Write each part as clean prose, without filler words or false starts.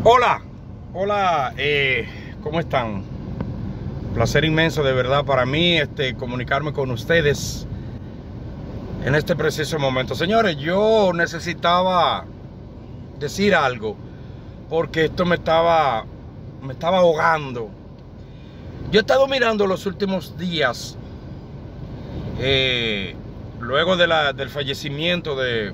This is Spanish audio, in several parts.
Hola, hola, ¿cómo están? Placer inmenso de verdad para mí comunicarme con ustedes en este preciso momento. Señores, yo necesitaba decir algo porque esto me estaba ahogando. Yo he estado mirando los últimos días, luego del fallecimiento de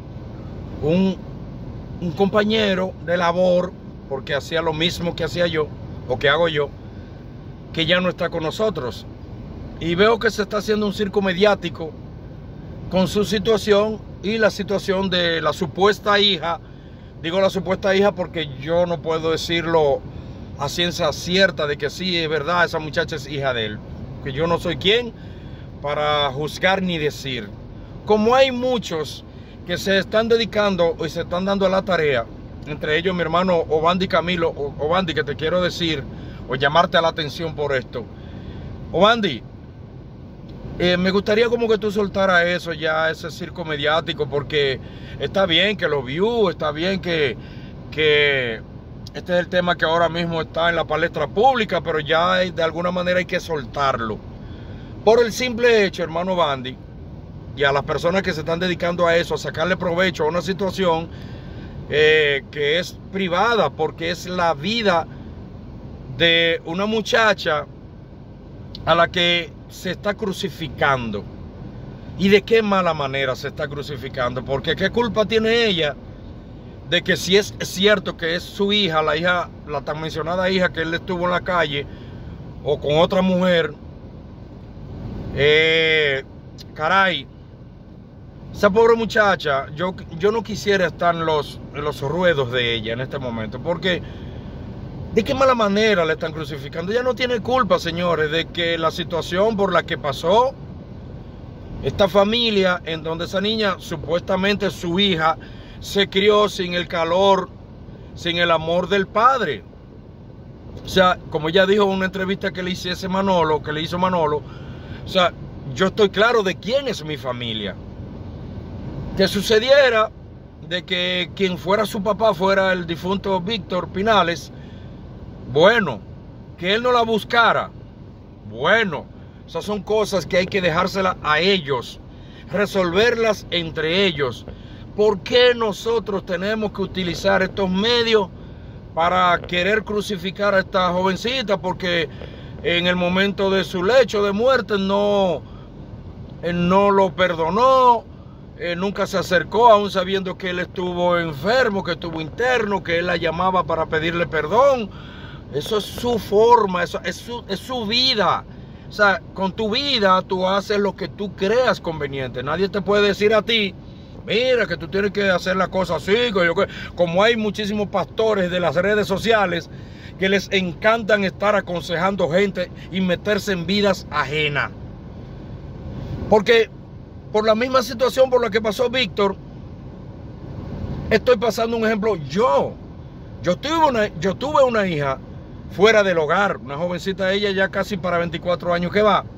un compañero de labor, porque hacía lo mismo que hacía yo, o que hago yo, que ya no está con nosotros. Y veo que se está haciendo un circo mediático con su situación y la situación de la supuesta hija. Digo la supuesta hija porque yo no puedo decirlo a ciencia cierta de que sí, es verdad, esa muchacha es hija de él. Que yo no soy quien para juzgar ni decir. Como hay muchos que se están dedicando y se están dando a la tarea, entre ellos mi hermano Obandi Camilo. Obandi, que te quiero decir o llamarte a la atención por esto. Obandi, me gustaría como que tú soltaras eso ya, ese circo mediático, porque está bien que los views, está bien que este es el tema que ahora mismo está en la palestra pública, pero ya de alguna manera hay que soltarlo. Por el simple hecho, hermano Obandi, y a las personas que se están dedicando a eso, a sacarle provecho a una situación que es privada, porque es la vida de una muchacha a la que se está crucificando. ¿Y de qué mala manera se está crucificando? Porque ¿qué culpa tiene ella de que si es cierto que es su hija, la tan mencionada hija que él estuvo en la calle o con otra mujer? Caray, esa pobre muchacha, yo no quisiera estar en los ruedos de ella en este momento, porque ¿de qué mala manera le están crucificando? Ella no tiene culpa, señores, de que la situación por la que pasó esta familia, en donde esa niña, supuestamente su hija, se crió sin el calor, sin el amor del padre. O sea, como ella dijo en una entrevista que le hizo Manolo, o sea, yo estoy claro de quién es mi familia. Que sucediera de que quien fuera su papá fuera el difunto Víctor Pinales, bueno, que él no la buscara, bueno, esas son cosas que hay que dejárselas a ellos, resolverlas entre ellos. ¿Por qué nosotros tenemos que utilizar estos medios para querer crucificar a esta jovencita? Porque en el momento de su lecho de muerte no lo perdonó. Nunca se acercó, aún sabiendo que él estuvo enfermo, que estuvo interno, que él la llamaba para pedirle perdón. Eso es su forma, eso es su vida. O sea, con tu vida tú haces lo que tú creas conveniente. Nadie te puede decir a ti, mira, que tú tienes que hacer la cosa así. Como hay muchísimos pastores de las redes sociales que les encantan estar aconsejando gente y meterse en vidas ajenas. Porque por la misma situación por la que pasó Víctor, estoy pasando un ejemplo. Yo tuve una hija fuera del hogar, una jovencita, ella ya casi para 24 años que va.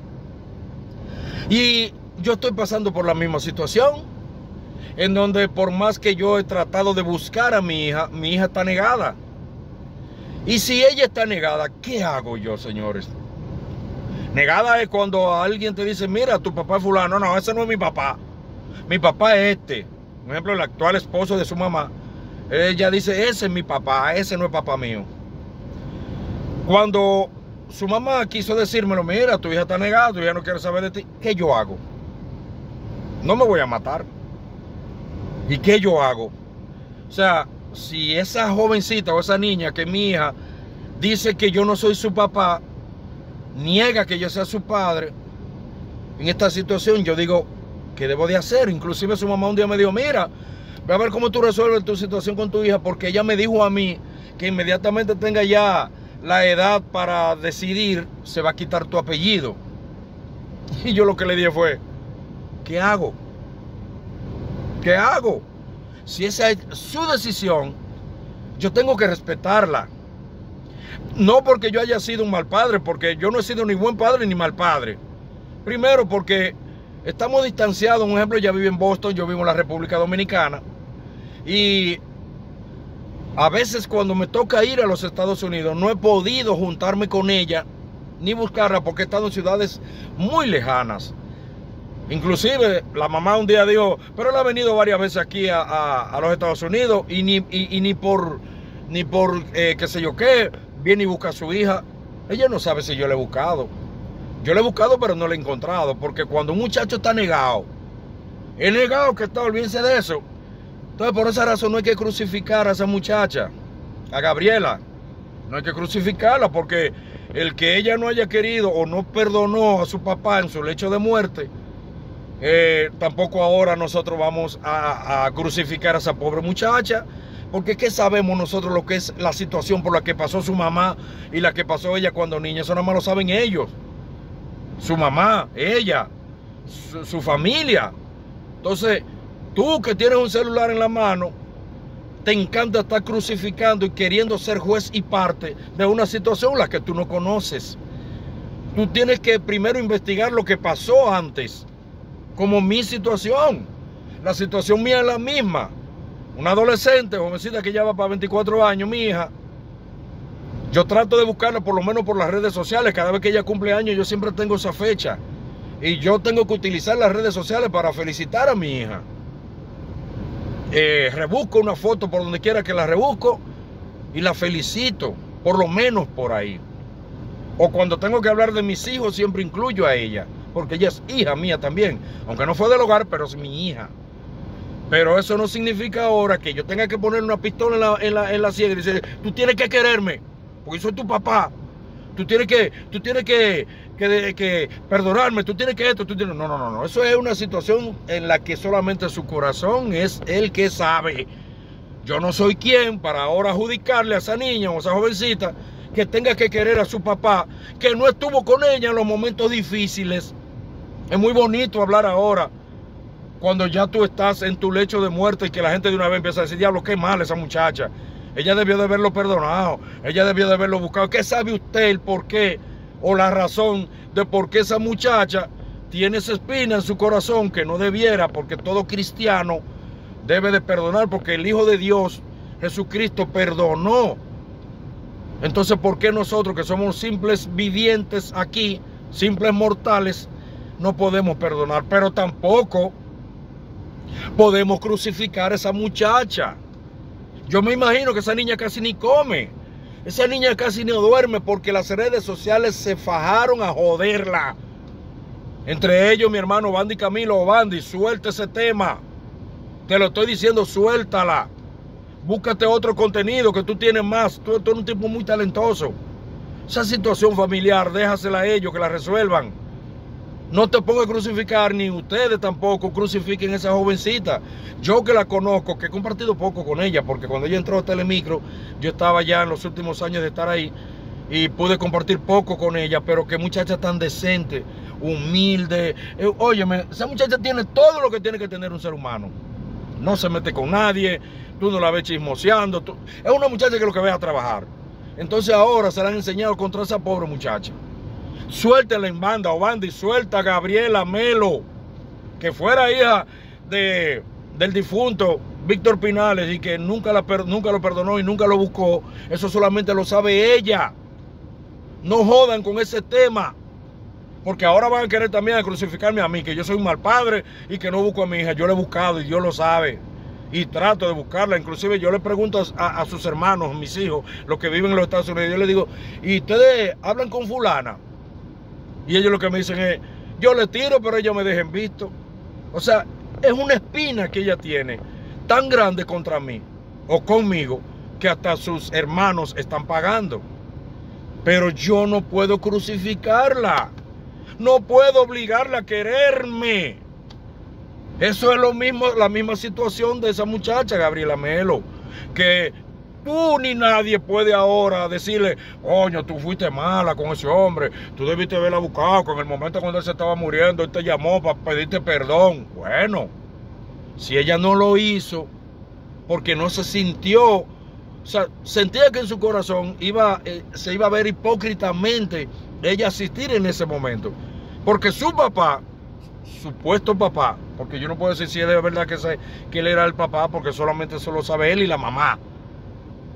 Y yo estoy pasando por la misma situación, en donde por más que yo he tratado de buscar a mi hija está negada. Y si ella está negada, ¿qué hago yo, señores? Negada es cuando alguien te dice, mira, tu papá es fulano. No, ese no es mi papá. Mi papá es este. Por ejemplo, el actual esposo de su mamá. Ella dice, ese es mi papá, ese no es papá mío. Cuando su mamá quiso decírmelo, mira, tu hija está negada, tu hija no quiere saber de ti, ¿qué yo hago? No me voy a matar. ¿Y qué yo hago? O sea, si esa jovencita o esa niña que es mi hija dice que yo no soy su papá, niega que yo sea su padre, en esta situación yo digo, ¿qué debo de hacer? Inclusive su mamá un día me dijo, mira, ve a ver cómo tú resuelves tu situación con tu hija, porque ella me dijo a mí que inmediatamente tenga ya la edad para decidir, se va a quitar tu apellido. Y yo lo que le dije fue, ¿qué hago? ¿Qué hago? Si esa es su decisión, yo tengo que respetarla. No porque yo haya sido un mal padre, porque yo no he sido ni buen padre ni mal padre. Primero porque estamos distanciados. Un ejemplo, ella vive en Boston, yo vivo en la República Dominicana. Y A veces cuando me toca ir a los Estados Unidos, no he podido juntarme con ella ni buscarla porque he estado en ciudades muy lejanas. Inclusive la mamá un día dijo, pero él ha venido varias veces aquí a los Estados Unidos y ni por qué sé yo qué, viene y busca a su hija. Ella no sabe si yo le he buscado. Yo le he buscado pero no le he encontrado, porque cuando un muchacho está negado, es negado que está, olvídense de eso. Entonces por esa razón no hay que crucificar a esa muchacha, a Gabriela. No hay que crucificarla porque el que ella no haya querido o no perdonó a su papá en su lecho de muerte, tampoco ahora nosotros vamos a crucificar a esa pobre muchacha, porque ¿qué sabemos nosotros lo que es la situación por la que pasó su mamá y la que pasó ella cuando niña? Eso nada más lo saben ellos, su mamá, ella, su familia. Entonces, tú que tienes un celular en la mano, te encanta estar crucificando y queriendo ser juez y parte de una situación la que tú no conoces. Tú tienes que primero investigar lo que pasó antes. Como mi situación. La situación mía es la misma. Una adolescente, jovencita que ya va para 24 años, mi hija. Yo trato de buscarla por lo menos por las redes sociales. Cada vez que ella cumple años, yo siempre tengo esa fecha. Y yo tengo que utilizar las redes sociales para felicitar a mi hija. Rebusco una foto por donde quiera que la rebusco y la felicito, por lo menos por ahí. O cuando tengo que hablar de mis hijos, siempre incluyo a ella, porque ella es hija mía también, aunque no fue del hogar, pero es mi hija. Pero eso no significa ahora que yo tenga que poner una pistola en la sien y decir, tú tienes que quererme, porque soy tu papá. Tú tienes que perdonarme, tú tienes que esto, tú tienes... No. Eso es una situación en la que solamente su corazón es el que sabe. Yo no soy quien para ahora adjudicarle a esa niña o a esa jovencita que tenga que querer a su papá, que no estuvo con ella en los momentos difíciles. Es muy bonito hablar ahora, cuando ya tú estás en tu lecho de muerte y que la gente de una vez empieza a decir, diablo, qué mal esa muchacha. Ella debió de haberlo perdonado, ella debió de haberlo buscado. ¿Qué sabe usted el por qué o la razón de por qué esa muchacha tiene esa espina en su corazón que no debiera? Porque todo cristiano debe de perdonar, porque el Hijo de Dios, Jesucristo, perdonó. Entonces, ¿por qué nosotros que somos simples vivientes aquí, simples mortales, no podemos perdonar? Pero tampoco podemos crucificar a esa muchacha. Yo me imagino que esa niña casi ni come. Esa niña casi ni duerme porque las redes sociales se fajaron a joderla. Entre ellos mi hermano Bandy Camilo. Bandy, suelta ese tema. Te lo estoy diciendo, suéltala. Búscate otro contenido que tú tienes más. Tú eres un tipo muy talentoso. Esa situación familiar, déjasela a ellos que la resuelvan. No te pongas a crucificar, ni ustedes tampoco crucifiquen a esa jovencita. Yo que la conozco, que he compartido poco con ella, porque cuando ella entró a Telemicro, yo estaba ya en los últimos años de estar ahí, y pude compartir poco con ella, pero qué muchacha tan decente, humilde. Óyeme, esa muchacha tiene todo lo que tiene que tener un ser humano. No se mete con nadie, tú no la ves chismoseando. Es una muchacha que lo que ve a trabajar. Entonces ahora se la han enseñado contra esa pobre muchacha. Suéltela en banda, o Bandy, suelta a Gabriela Melo, que fuera hija del difunto Víctor Pinales y que nunca lo perdonó y nunca lo buscó. Eso solamente lo sabe ella. No jodan con ese tema, porque ahora van a querer también a crucificarme a mí, que yo soy un mal padre y que no busco a mi hija. Yo la he buscado y Dios lo sabe. Y trato de buscarla. Inclusive yo le pregunto a sus hermanos, mis hijos, los que viven en los Estados Unidos, yo les digo, ¿y ustedes hablan con fulana? Y ellos lo que me dicen es, yo le tiro, pero ellos me dejen visto. O sea, es una espina que ella tiene tan grande contra mí o conmigo que hasta sus hermanos están pagando. Pero yo no puedo crucificarla. No puedo obligarla a quererme. Eso es lo mismo, la misma situación de esa muchacha, Gabriela Melo, que tú ni nadie puede ahora decirle, coño, tú fuiste mala con ese hombre, tú debiste haberla buscado, que en el momento cuando él se estaba muriendo, él te llamó para pedirte perdón. Bueno, si ella no lo hizo, porque no se sintió, o sea, sentía que en su corazón se iba a ver hipócritamente ella asistir en ese momento, porque su papá, supuesto papá, porque yo no puedo decir si es de verdad que él era el papá, porque solamente eso lo sabe él y la mamá.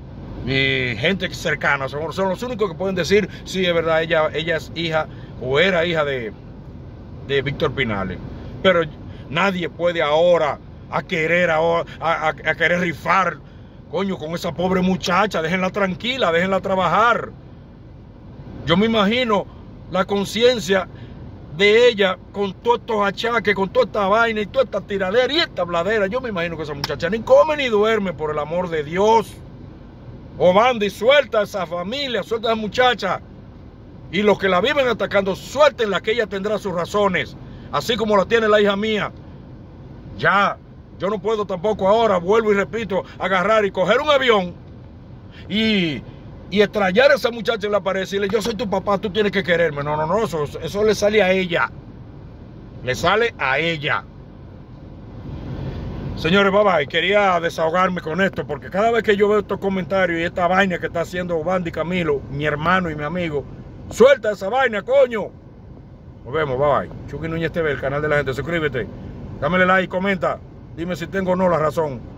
mi gente cercana, son los únicos que pueden decir, sí, es verdad, ella es hija o era hija de Víctor Pinales. Pero nadie puede ahora a querer rifar, coño, con esa pobre muchacha. Déjenla tranquila, déjenla trabajar. Yo me imagino la conciencia de ella con todos estos achaques, con toda esta vaina y toda esta tiradera y esta bladera. Yo me imagino que esa muchacha ni come ni duerme, por el amor de Dios. Obandi, suelta a esa familia, suelta a esa muchacha. Y los que la viven atacando, suéltenla, que ella tendrá sus razones, así como la tiene la hija mía. Ya, yo no puedo tampoco ahora, vuelvo y repito, agarrar y coger un avión y estrellar a esa muchacha en la pared y decirle, yo soy tu papá, tú tienes que quererme. No, eso le sale a ella. Le sale a ella. Señores, bye bye. Quería desahogarme con esto, porque cada vez que yo veo estos comentarios y esta vaina que está haciendo Obandi Camilo, mi hermano y mi amigo, suelta esa vaina, coño. Nos vemos, bye bye. Chucky Núñez TV, el canal de la gente. Suscríbete, dámele like, comenta, dime si tengo o no la razón.